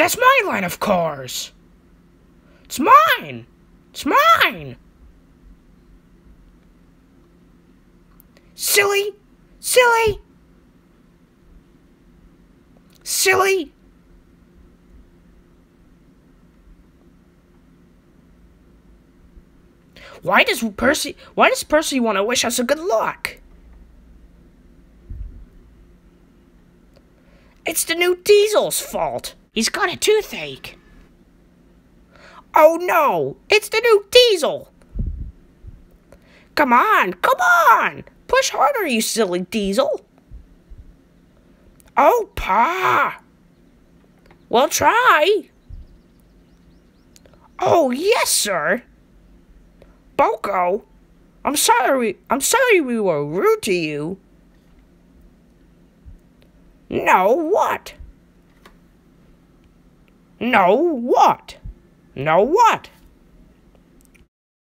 That's my line of cars. It's mine. It's mine. Silly. Silly. Silly. Why does Percy want to wish us a good luck? It's the new Diesel's fault. He's got a toothache. Oh no, it's the new Diesel. Come on, come on. Push harder, you silly Diesel. Oh, Pa. Well, try. Oh, yes, sir. Boko, I'm sorry we were rude to you. No, what? No, what? No, what?